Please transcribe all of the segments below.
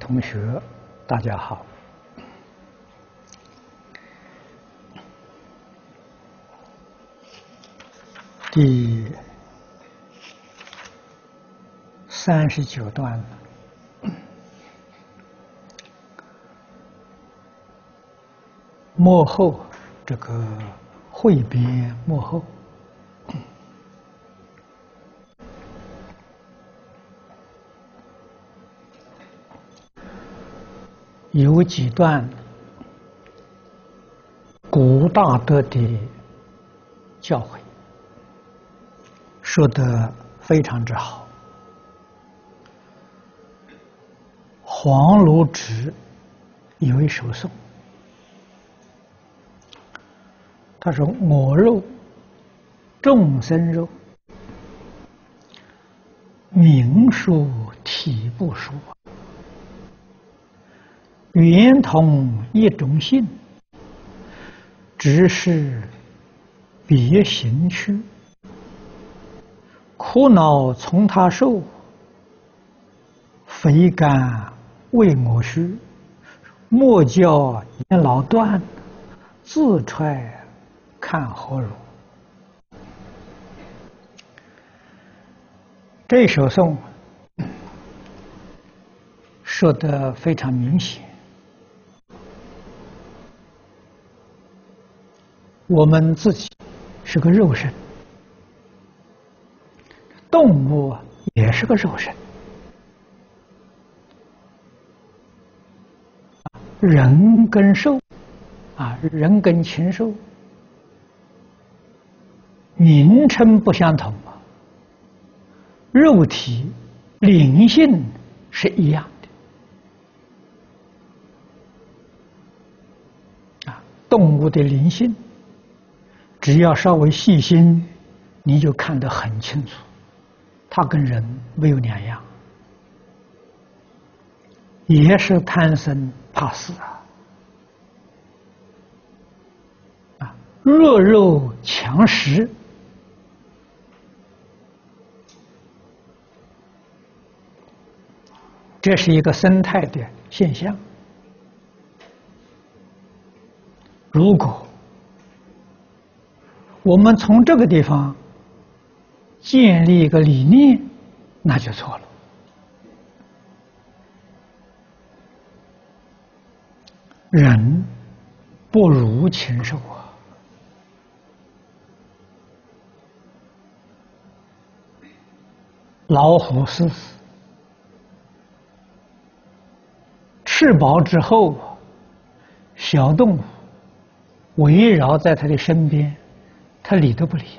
同学，大家好。第39段，末后这个汇编末后，有几段古大德的教诲，说得非常之好。黄如直有一首颂，他说：“我肉，众生肉，名殊体不殊，原同一种性，只是别行趣。苦恼从他受，肥甘为我需。莫教言老断，自揣看何如？”这首颂说得非常明显。我们自己是个肉身，动物也是个肉身，人跟兽人跟禽兽名称不相同，肉体灵性是一样的。动物的灵性，只要稍微细心，你就看得很清楚，它跟人没有两样，也是贪生怕死弱肉强食，这是一个生态的现象。如果我们从这个地方建立一个理念，那就错了。人不如禽兽老虎、狮子吃饱之后，小动物围绕在它的身边，它理都不理，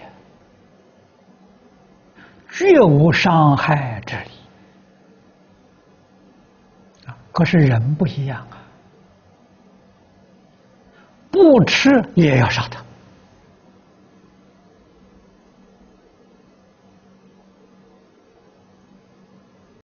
绝无伤害之理。可是人不一样不吃也要杀它。